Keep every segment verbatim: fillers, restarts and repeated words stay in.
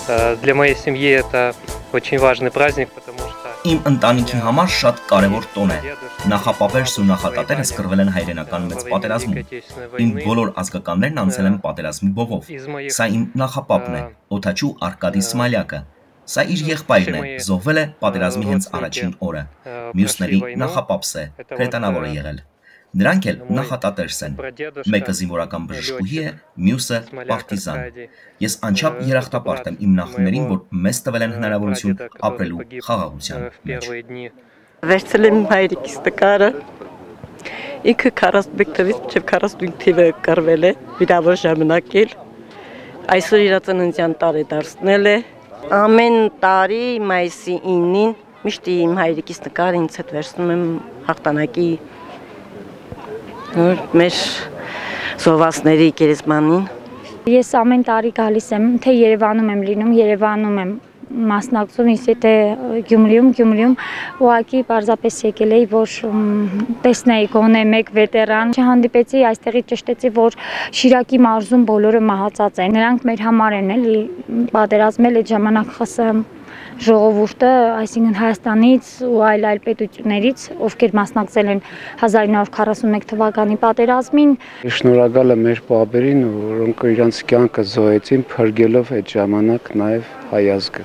Для моей семьи это очень важный праздник, потому что Իմ ընտանիքի համար շատ կարևոր տոն է։ Նախապապերս ու նախատատերս կռվել են հայրենական մեծ պատերազմում։ Իմ բոլոր ազգականներն անցել են պատերազմի բովով։ Սա իմ նախապապն է, Օթաչու Արկադի Սմալյակը։ Սա իր եղբայրն է, զոհվել է պատերազմի հենց առաջին օրը։ Մյուսների նախապապս է, հրետանավոր է եղել։ Նրանք էլ նախատատերս են։ Մեկը զինվորական բժշկուհի է, մյուսը պարտիզան։ Ես անչափ երախտապարտ եմ իմ նախնիներին, որ մեզ տվել են հնարավորություն ապրելու խաղաղության մեջ։ Վերցել եմ հայրիկիս նկարը։ Ինքը քառասունմեկ թվականից մինչև քառասունհինգ թվականը կռվել է, վիրավոր ժամանակ էլ։ Այսօր իր ծննդյան տարի դարձնել է։ Ամեն տարի մայիսի իննին միշտ իմ հայրիկիս նկարը ինձ հետ վերցնում եմ հաղթանակի մեր զոհվածների գերեզմանին։ Ես ամեն տարի գալիս եմ, թե Երևանում եմ լինում, Երևանում եմ մասնակցում, իսկ եթե Գյումրիում, Գյումրիում ուղղակի պարզապես եկել էի, որ տեսնեի գոնե մեկ վետերան, չհանդիպեցի, այստեղի ճշտեցի, որ Շիրակի մարզում բոլորը մահացած են։ Նրանք մեր համար են էլի պատերազմել այդ ժամանակ ԽՍՀՄ ժողովուրդը, այսինքն Հայաստանից ու այլ այլ պետություններից, ովքեր մասնակցել են հազար ինը հարյուր քառասունմեկ թվականի պատերազմին։ Շնորհակալ եմ մեր պապերին, որոնք իրենց կյանքը զոհեցին, փրկելով այդ ժամանակ նաև հայ ազգը։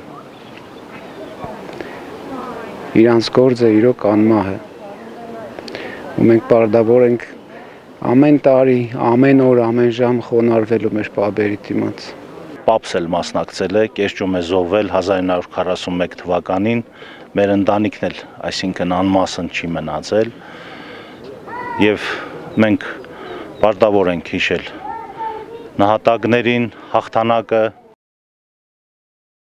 Իրանց գործը իրոք անմահ է։ Ու մենք պարտավոր ենք ամեն տարի, ամեն օր, ամեն ժամ խոնարհվելու մեր պապերի դիմաց։ Պապս էլ մասնակցել է, կեղճում է զոհվել հազար ինը հարյուր քառասունմեկ թվականին, մեր ընտանիքն էլ, այսինքն անմասն չի մնացել, եւ մենք պարտավոր ենք հիշել նահատակներին, հաղթանակը